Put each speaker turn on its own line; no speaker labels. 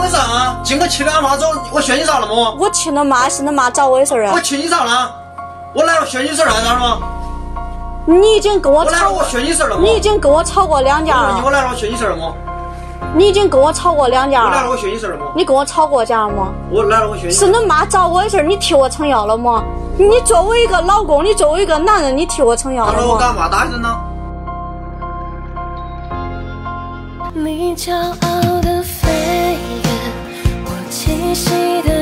为啥啊？经过亲了妈之后，我学你啥了么？
我亲了妈，是你妈找我的事儿啊。
我亲你啥了？我来了学你事儿来着吗？
你已经跟我吵，
我学你事儿了吗？
你已经跟我吵过2架了。
我来了，我学你事儿了吗？
你已经跟我吵过2架了。
我来了，我学你事儿了吗？
你跟我吵过架了吗？
我来了，我学你。
是你妈找我的事儿，你替我撑腰了吗？你作为一个老公，你作为一个男人，你替我撑腰了吗？
我干嘛大声呢？
你骄傲的飞远，我栖息的